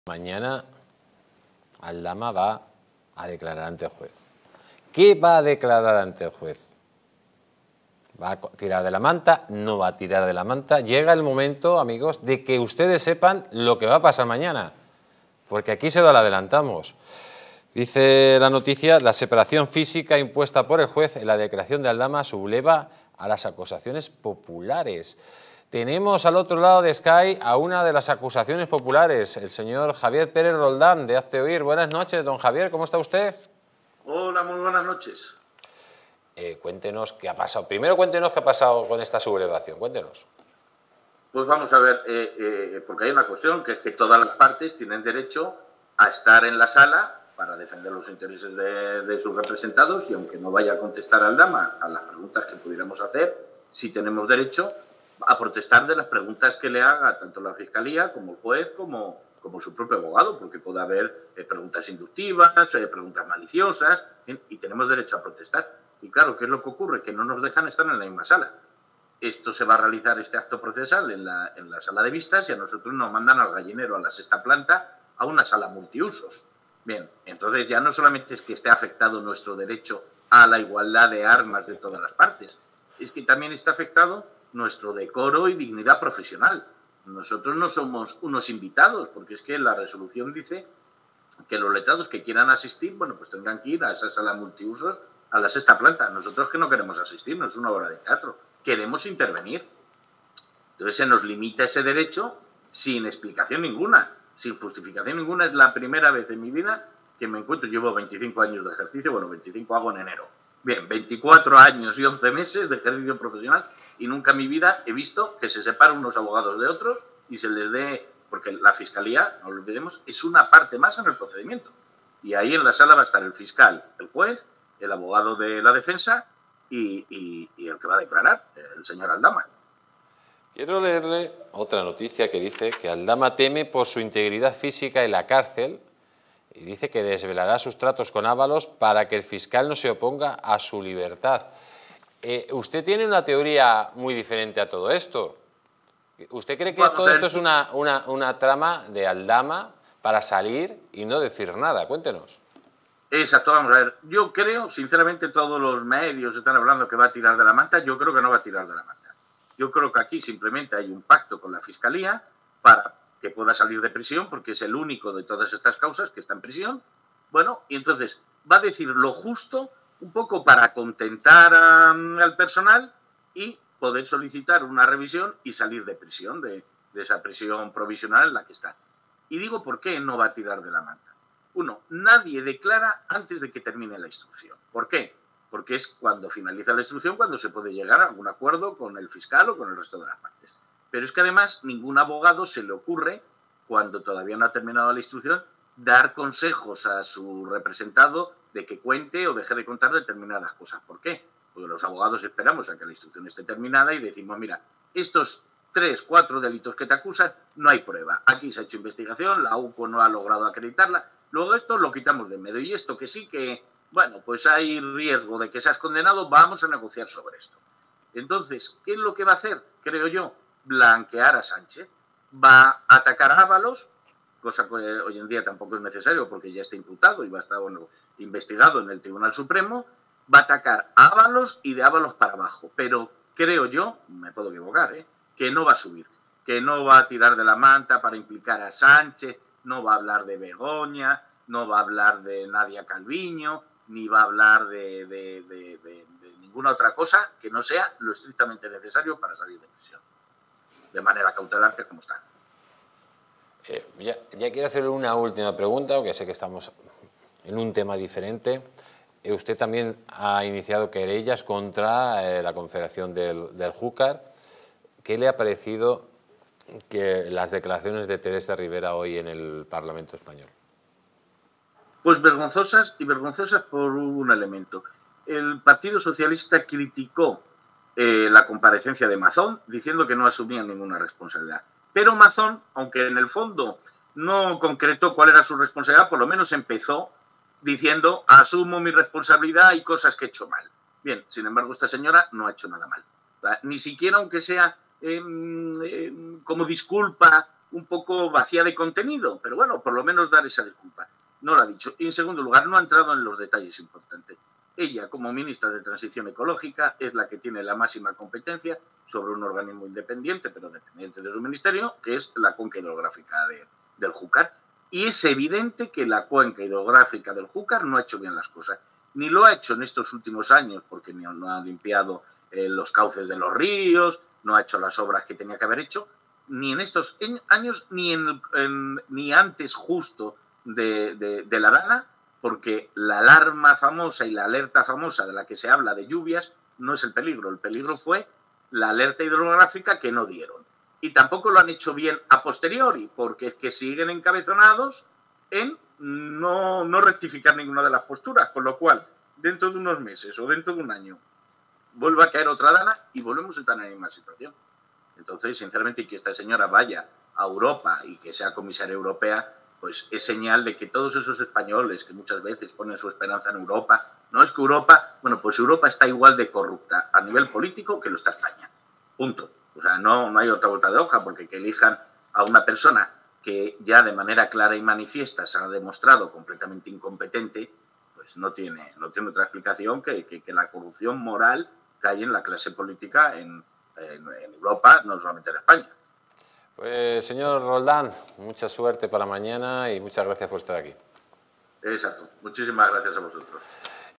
Mañana Aldama va a declarar ante el juez. ¿Qué va a declarar ante el juez? ¿Va a tirar de la manta? ¿No va a tirar de la manta? Llega el momento, amigos, de que ustedes sepan lo que va a pasar mañana, porque aquí se lo adelantamos. Dice la noticia, la separación física impuesta por el juez en la declaración de Aldama subleva a las acusaciones populares. Tenemos al otro lado de Sky a una de las acusaciones populares, el señor Javier Pérez Roldán, de Hazte Oír. Buenas noches, don Javier, ¿cómo está usted? Hola, muy buenas noches. Cuéntenos qué ha pasado. Primero cuéntenos qué ha pasado con esta sublevación, cuéntenos. Pues vamos a ver, porque hay una cuestión, que es que todas las partes tienen derecho a estar en la sala para defender los intereses de sus representados, y aunque no vaya a contestar Aldama a las preguntas que pudiéramos hacer, sí tenemos derecho a protestar de las preguntas que le haga tanto la Fiscalía como el juez como su propio abogado, porque puede haber preguntas inductivas, preguntas maliciosas, y tenemos derecho a protestar. Y claro, ¿qué es lo que ocurre? Que no nos dejan estar en la misma sala. Esto se va a realizar, este acto procesal, en la sala de vistas, y a nosotros nos mandan al gallinero, a la sexta planta, a una sala multiusos. Bien, entonces ya no solamente es que esté afectado nuestro derecho a la igualdad de armas de todas las partes, es que también está afectado nuestro decoro y dignidad profesional. Nosotros no somos unos invitados, porque es que la resolución dice que los letrados que quieran asistir, bueno, pues tendrán que ir a esa sala multiusos, a la sexta planta. Nosotros que no queremos asistir, no es una obra de teatro, queremos intervenir. Entonces se nos limita ese derecho sin explicación ninguna, sin justificación ninguna. Es la primera vez en mi vida que me encuentro, llevo 25 años de ejercicio, bueno, 25 hago en enero. Bien, 24 años y 11 meses de ejercicio profesional, y nunca en mi vida he visto que se separen unos abogados de otros y se les dé, porque la Fiscalía, no lo olvidemos, es una parte más en el procedimiento. Y ahí en la sala va a estar el fiscal, el juez, el abogado de la defensa y el que va a declarar, el señor Aldama. Quiero leerle otra noticia que dice que Aldama teme por su integridad física en la cárcel y dice que desvelará sus tratos con Ábalos para que el fiscal no se oponga a su libertad. Usted tiene una teoría muy diferente a todo esto. ¿Usted cree que todo esto es una trama de Aldama para salir y no decir nada? Cuéntenos. Exacto, vamos a ver. Yo creo, sinceramente, todos los medios están hablando que va a tirar de la manta. Yo creo que no va a tirar de la manta. Yo creo que aquí simplemente hay un pacto con la Fiscalía para que pueda salir de prisión, porque es el único de todas estas causas que está en prisión. Bueno, y entonces va a decir lo justo, un poco para contentar al personal y poder solicitar una revisión y salir de prisión, de esa prisión provisional en la que está. Y digo, ¿por qué no va a tirar de la manta? Uno, nadie declara antes de que termine la instrucción. ¿Por qué? Porque es cuando finaliza la instrucción cuando se puede llegar a algún acuerdo con el fiscal o con el resto de las partes. Pero es que además ningún abogado se le ocurre, cuando todavía no ha terminado la instrucción, dar consejos a su representado de que cuente o deje de contar determinadas cosas. ¿Por qué? Porque los abogados esperamos a que la instrucción esté terminada y decimos, mira, estos 3, 4 delitos que te acusan, no hay prueba. Aquí se ha hecho investigación, la UCO no ha logrado acreditarla, luego esto lo quitamos de medio. Y esto que sí que, bueno, pues hay riesgo de que seas condenado, vamos a negociar sobre esto. Entonces, ¿qué es lo que va a hacer? Creo yo, blanquear a Sánchez. Va a atacar a Ábalos, cosa que hoy en día tampoco es necesario porque ya está imputado y va a estar, bueno, investigado en el Tribunal Supremo. Va a atacar a Ábalos y de Ábalos para abajo. Pero creo yo, me puedo equivocar, que no va a subir, que no va a tirar de la manta para implicar a Sánchez, no va a hablar de Begoña, no va a hablar de Nadia Calviño, ni va a hablar de ninguna otra cosa que no sea lo estrictamente necesario para salir de prisión, de manera cautelar, que es como está. Ya quiero hacerle una última pregunta, aunque sé que estamos en un tema diferente. Usted también ha iniciado querellas contra la Confederación del Júcar. ¿Qué le ha parecido que las declaraciones de Teresa Rivera hoy en el Parlamento español? Pues vergonzosas, y vergonzosas por un elemento. El Partido Socialista criticó la comparecencia de Mazón, diciendo que no asumía ninguna responsabilidad. Pero Mazón, aunque en el fondo no concretó cuál era su responsabilidad, por lo menos empezó diciendo, asumo mi responsabilidad y cosas que he hecho mal. Bien, sin embargo, esta señora no ha hecho nada mal. Ni siquiera, aunque sea como disculpa un poco vacía de contenido, pero bueno, por lo menos dar esa disculpa. No lo ha dicho. Y en segundo lugar, no ha entrado en los detalles importantes. Ella, como ministra de Transición Ecológica, es la que tiene la máxima competencia sobre un organismo independiente, pero dependiente de su ministerio, que es la cuenca hidrográfica del Júcar. Y es evidente que la cuenca hidrográfica del Júcar no ha hecho bien las cosas. Ni lo ha hecho en estos últimos años, porque no ha limpiado los cauces de los ríos, no ha hecho las obras que tenía que haber hecho, ni en estos años, ni antes justo de la Dana, porque la alarma famosa y la alerta famosa de la que se habla de lluvias no es el peligro fue la alerta hidrográfica que no dieron. Y tampoco lo han hecho bien a posteriori, porque es que siguen encabezonados en no rectificar ninguna de las posturas, con lo cual, dentro de unos meses o dentro de un año, vuelve a caer otra Dana y volvemos a estar en la misma situación. Entonces, sinceramente, que esta señora vaya a Europa y que sea comisaria europea, pues es señal de que todos esos españoles que muchas veces ponen su esperanza en Europa, no es que Europa, bueno, pues Europa está igual de corrupta a nivel político que lo está España. Punto. O sea, no hay otra vuelta de hoja, porque que elijan a una persona que ya de manera clara y manifiesta se ha demostrado completamente incompetente, pues no tiene otra explicación que la corrupción moral que hay en la clase política en Europa, no solamente en España. Pues, señor Roldán, mucha suerte para mañana y muchas gracias por estar aquí. Exacto. Muchísimas gracias a vosotros.